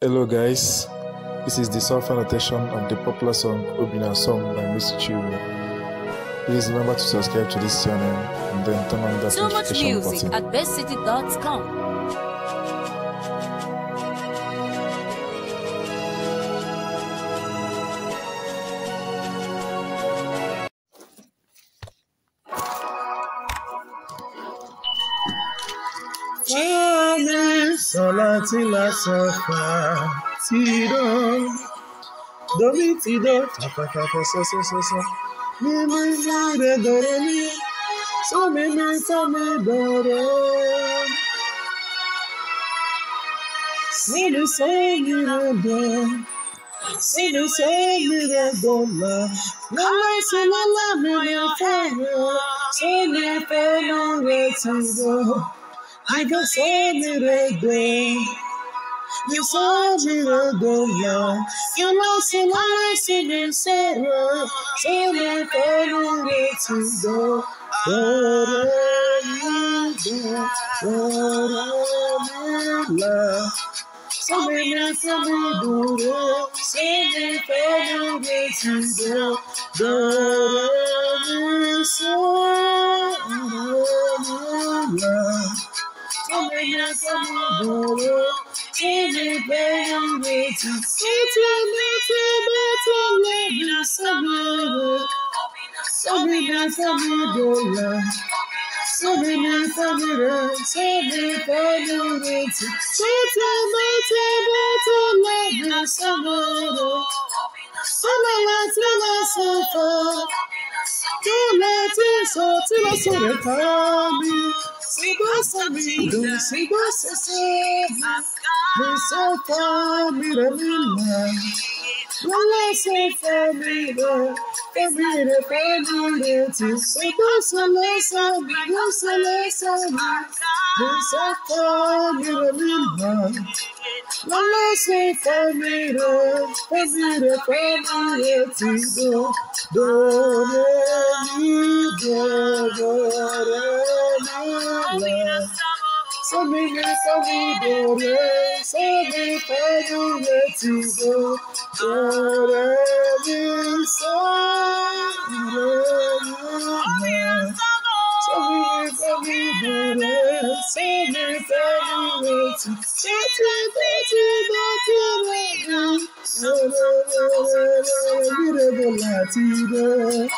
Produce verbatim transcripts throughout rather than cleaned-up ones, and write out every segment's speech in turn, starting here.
Hello guys, this is the soft annotation of the popular song Obina Song by Miss Chiumo. Please remember to subscribe to this channel and then turn on that Too much notification music button. at best city dot com. Sola tila sofa tido domi tido tapa tapa so so so so mi mi mi re do re mi so mi mi so mi do re si mi so mi re do si mi so mi re do la la la si la la mi re fa re so mi fa no re tido I can say me reggae, you saw me reggae, you know say I see me sorrow, say me follow it to go, do do do do so me me so me do do, say me follow it to go, do do so do. So many, so many, every day with you. It's a little bit of so many, so many, so many, so many, so many, so many, with you. It's a little bit of so many, so many, so far. Don't let it so till I saw the time. Sigo sabido, sigo se me so far, mira mira, no se far, mira, mira, mira, sigo solo sabido, solo sabido, me so far, mira mira, no se far, mira, mira, mira, sigo, do re do do re. So many, so many, so many, so many to go. So many, so many, so many, so many, so many, so many,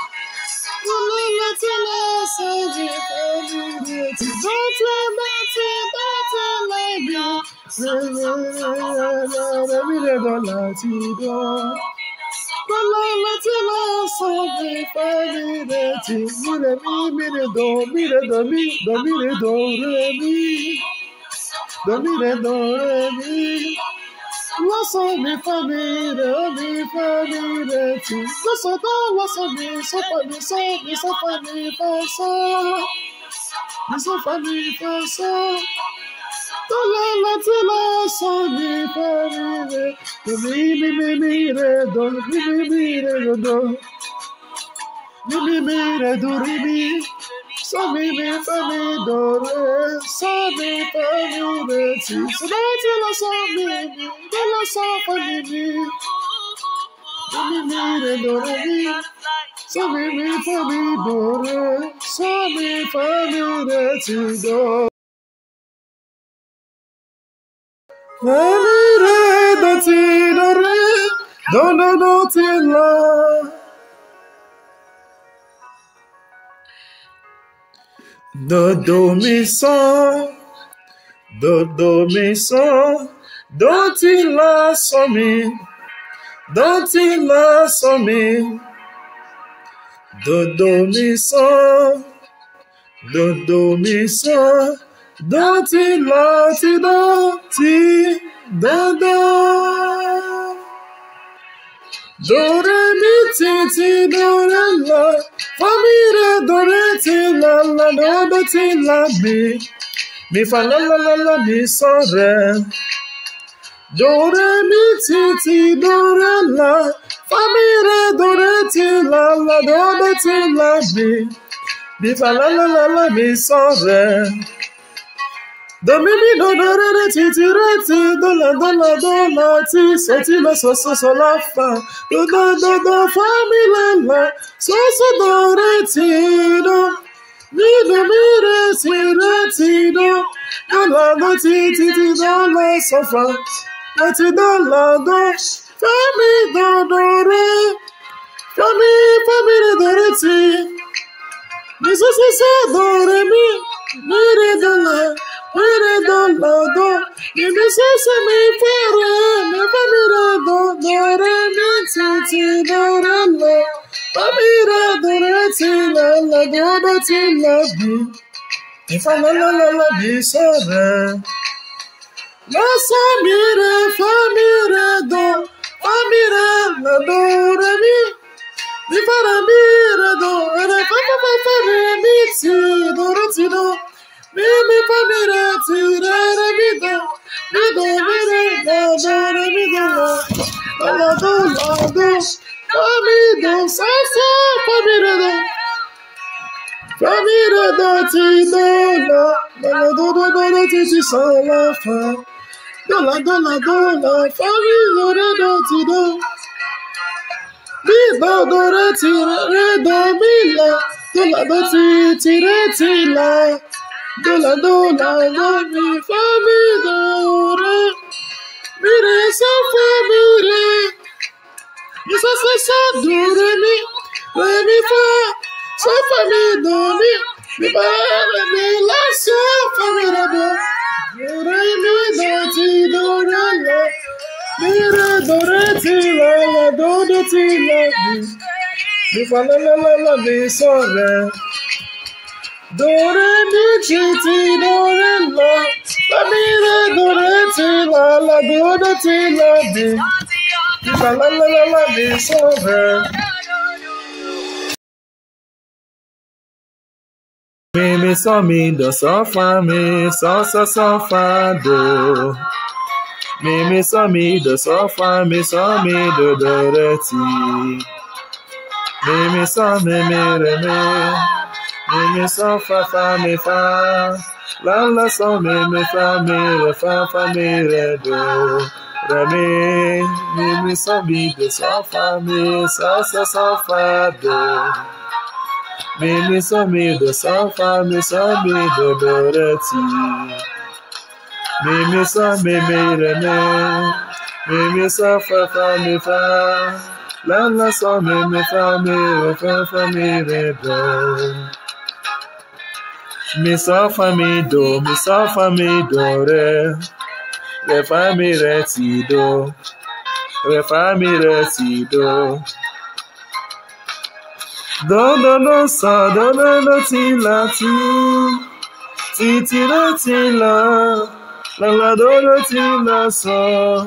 What's on me for me, me for me, too. What's on me, what's on me, so for me, so me, so for me, for so. Me so for me, for so. Don't let me so me for me, me, me, me, me, do, me, me, me, do. Me, me, me, do, me. So me, me, for me, do, re. So me, for me, too. So don't tell us so me, don't let so for me, me. Me, me, do, re. So me, me, for me, do, re. So me, for me, too, do. Me, re, do, ti, do, re. Do, do, do, ti, la. Do, do, mi, so. Do, do, mi, so. Do, ti, la, so, mi. Do, ti, la, so, mi. Do, do, mi, so. Do, do, mi, so. Do, ti, la, ti, do, ti, do, do. Do, re, mi, ti, ti, do, re, la. Fa, mi, re, do, re, ti, la, la, do, do, ti, la, mi. Mi, fa, la, la, la, la, mi, so, re. Do, re, mi, ti, ti, do, re, la. Fa, mi, re, do, re, ti, la, la, do, do, ti, la, mi. Mi, fa, la, la, la, la, mi, so, re. Do mi mi do do re re ti ti re ti do la do la do la ti so ti la so so so la fa do do do do fa mi la la so so do re ti do mi do mi re ti re ti do do la do ti ti ti do la so fa do ti do la do fa mi do do re fa mi fa mi re do re ti mi so so so do re mi mi re do la mi re do la do mi mi so so mi fa re mi fa mi re do do re mi ti ti do re la fa mi re do re ti la la do do ti la bi mi fa la la la la bi so re la so mi re fa mi re do fa mi re la do re mi mi fa re mi re do re fa fa fa fa re mi ti do re ti do mi mi fa mi re ti re re mi do mi do mi re la do re mi do la la do la do fa mi do sa sa fa mi re do fa mi re do ti do la la do do do do ti ti sa la fa do la do la do la fa mi do re do ti do mi do do re ti re re do mi la do la do ti ti re ti la do la do la do mi fa mi do re mi re sa fa mi re mi sa sa sa do re mi re mi fa sa fa mi do mi mi fa re mi la sa fa mi re do do re mi do ti do re la mi re do re ti la la do do ti la mi mi fa la la la la mi so re do re mi ti ti do re la la mi re do re ti la la do do ti la mi mi fa la la la la mi so re mi mi so mi do so fa mi so so so fa do mi mi so mi do so fa mi so mi do do re ti mi mi so mi mi re mi mi mi so fa fa mi fa la la so mi mi fa mi re fa fa mi re do re mi mi mi so mi do so fa mi so so so fa do mi mi so mi do so fa mi so mi do do re ti mi mi so mi mi re mi mi mi so fa fa mi fa la la so mi mi fa mi re fa fa mi re do mi so fa mi do mi so fa mi do re re fa mi re ti do re fa mi re ti do do do do so do do do ti la ti ti ti re ti la la la do do ti la so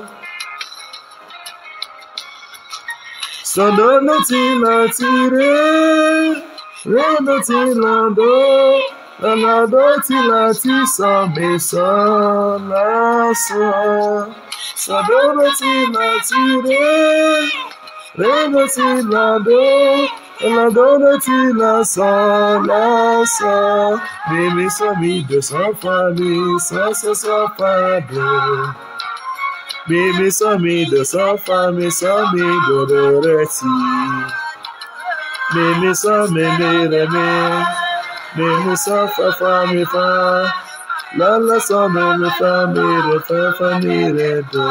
so do do ti la ti re re do ti la do la la do ti la ti so mi so la so so do do ti la ti re re do ti la do la do do ti la so la so mi mi so mi do so fa mi so so so fa do mi mi so mi do so fa mi so mi do do re ti mi mi so mi mi re mi mi mi so fa fa mi fa la la so mi mi fa mi re fa fa mi re do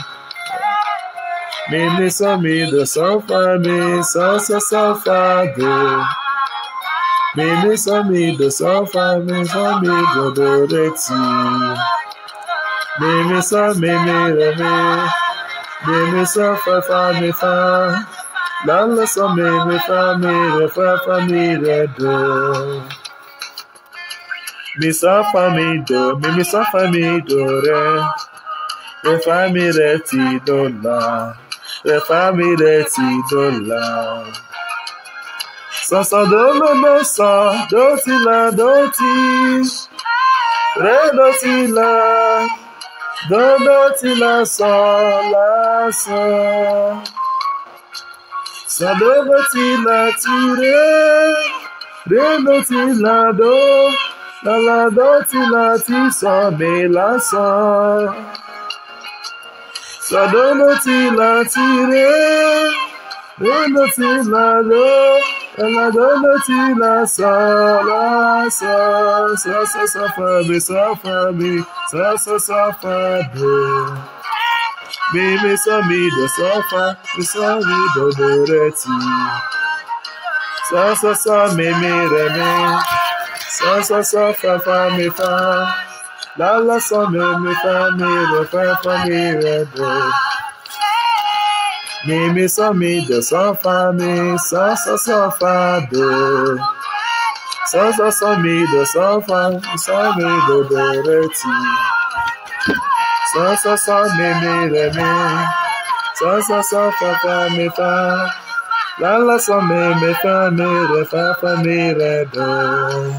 mi mi so mi do so fa mi so so so fa do mi mi so mi do so fa mi so mi do do re ti mi mi so mi mi re mi mi mi so fa fa mi fa la la so mi mi fa mi re fa fa mi re do mi so fa mi do mi mi so fa mi do re re fa mi re ti do la re fa mi re ti do la so so do do do so do ti la do ti re do ti la do do ti la so la so so do do ti la ti re re do ti la do La la do ti la ti so mi la so. So do no ti la ti re. Do no ti la do. La la do no ti la so la so. So so so fa mi so fa mi. So so so fa do. Mi mi so mi do so fa. Mi so mi do do re ti. So so so mi mi re mi. So so so fa fa mi fa. La la so mi mi fa mi re fa fa mi re do. Mi mi so mi do so fa mi. So so so fa do. So so so mi do so fa. So mi do do re ti. So so so mi mi re mi. So so so fa fa mi fa. La la so mi mi fa mi re fa fa mi re do.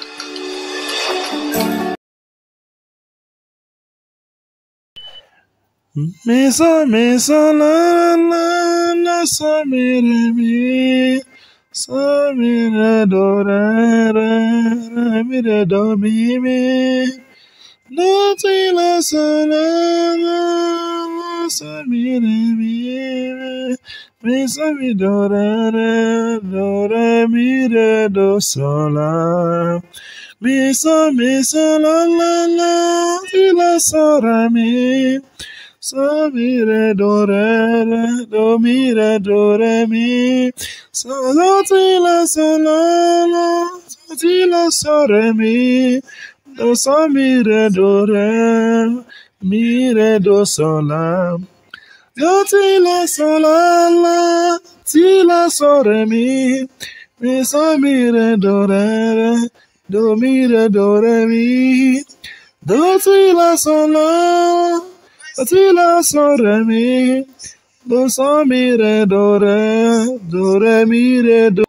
Mi so mi so la la la so mi re mi. So mi re do re re re mi re do mi mi. La ti la so la la la so mi re mi. Mi so mi do re re do re mi re do so la. Mi so mi so la la la ti la so re mi. So mi re do re re do mi re do re mi. So do ti la so la la so ti la so re mi. Do so mi re do re mi re do so la. Do ti la so la la ti la so re mi. Mi so mi re do re re do mi re do re mi. Do ti la so la ti la so re mi. Do so mi re do re do re mi re do.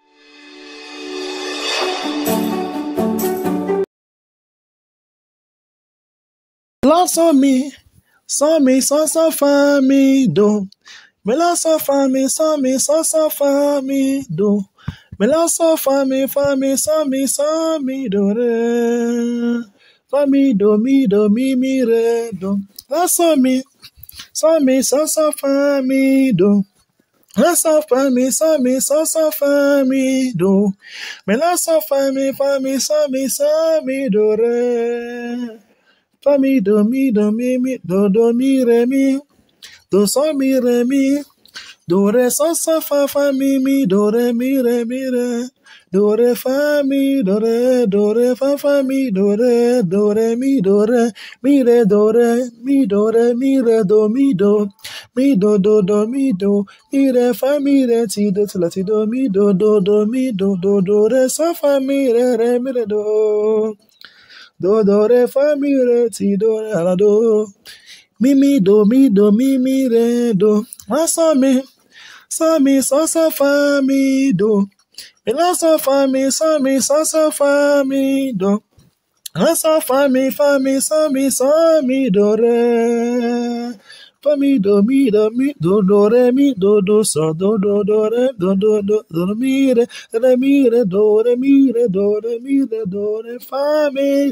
La so mi so mi so so fa mi do. Mi la so fa mi so mi so so fa mi do. Mi la so fa mi fa mi so mi so mi do re. Fa mi do mi do mi mi re do. La so mi so mi so so fa mi do. La so fa mi so mi so so fa mi do. Mi la so fa mi fa mi so mi so mi do re. Fa mi do mi do mi mi do do mi re mi. Do so mi re mi. Do re so so fa fa mi mi do re mi re mi re. Do re fa mi do re do re fa fa mi do re do re mi do re mi re do re mi do re mi re do mi do mi do do do mi do mi re fa mi re ti do ti la ti do mi do do do mi do do do re so fa mi re re mi re do do do re fa mi re ti do re la do mi mi do mi do mi mi re do. La so mi so mi so so fa mi do. Mi la so fa mi so mi so so fa mi do. La so fa mi fa mi so mi so mi do re. Fa mi do mi do mi do do re mi do do so do do do re do do do do mi re re mi re do re mi re do re mi re do re fa mi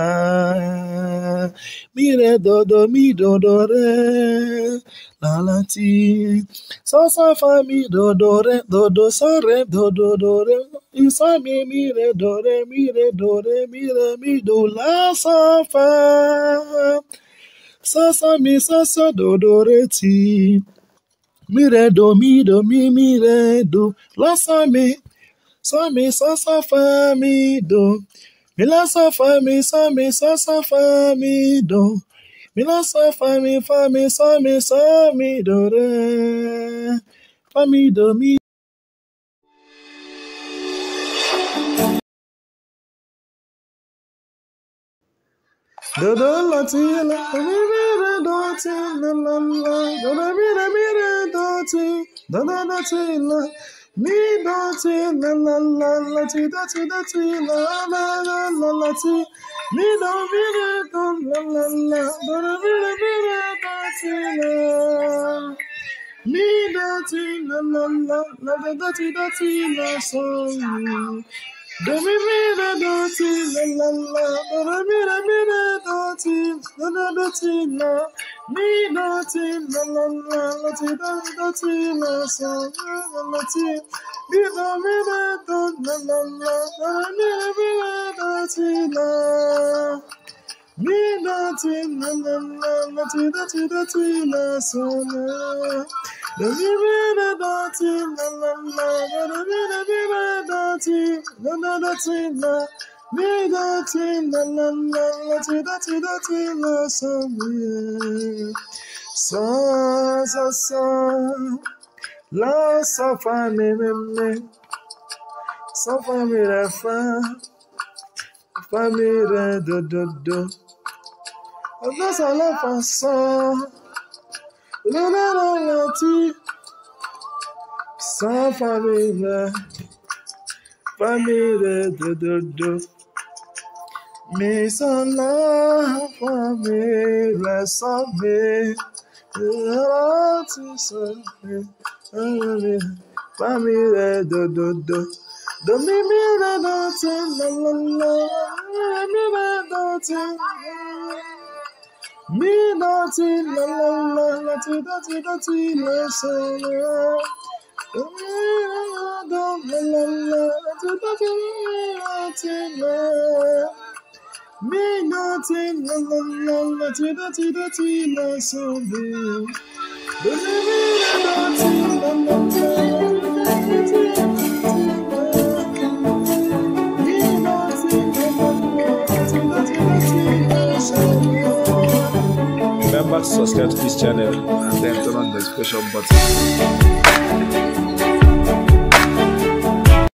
la mi re do do mi do do re la la ti so so fa mi do do re do do so re do do do re mi so mi mi re do re mi re do re mi re mi do la so fa. So so mi so so do do re ti. Mi re do mi do mi mi re do. La so mi so mi so so fa mi do. Mi la so fa mi so mi so so fa mi do. Mi la so fa mi fa mi so mi so mi do re. Fa mi do mi. Do do la ti la mi mi re do ti la la la do la mi re mi re do ti do do do ti la mi do ti la la la la ti do ti do ti la la la la la ti mi do mi re do la la la do la mi re mi re do ti la mi do ti la la la la do do ti do ti la so Do mi mi da do ti la la la, do mi da mi da do ti la la do ti la, mi do ti la la la, la ti da do ti la sa la la ti, mi do mi da do la la la, do mi da mi da do ti la, mi do ti la la la, la ti da ti da ti la sa la. Do mi mi da do ti la la la, do mi da mi da do ti la la do ti la, mi do ti la la la, la ti da ti da ti la sa mi. Sa sa sa, la sa fa mi mi mi, sa fa mi re fa, fa mi re do do do, la sa la fa sa. La la la la ti, sa fa mi re, fa mi re do do do, mi sa la fa mi re sa mi, la ti sa mi, fa mi re do do do, do mi mi re do ti la la la, mi re do ti. Mi da ti la la la, la ti da ti da ti la sa la, mi da la la la, la ti da ti la ti la, mi da ti la la la, la ti da ti da ti la sa mi, do mi mi da ti la la la, la ti da ti la, mi da ti la la la, la ti da ti da ti la sa mi. Remember to subscribe to this channel and then turn on the notification button.